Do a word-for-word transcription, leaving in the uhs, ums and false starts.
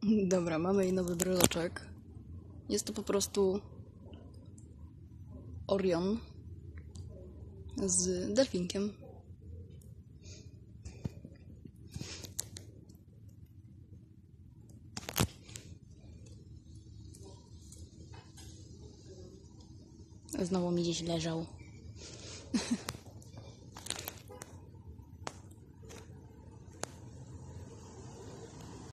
Dobra, mamy jej nowy bryloczek. Jest to po prostu Orion z delfinkiem. Znowu mi gdzieś leżał.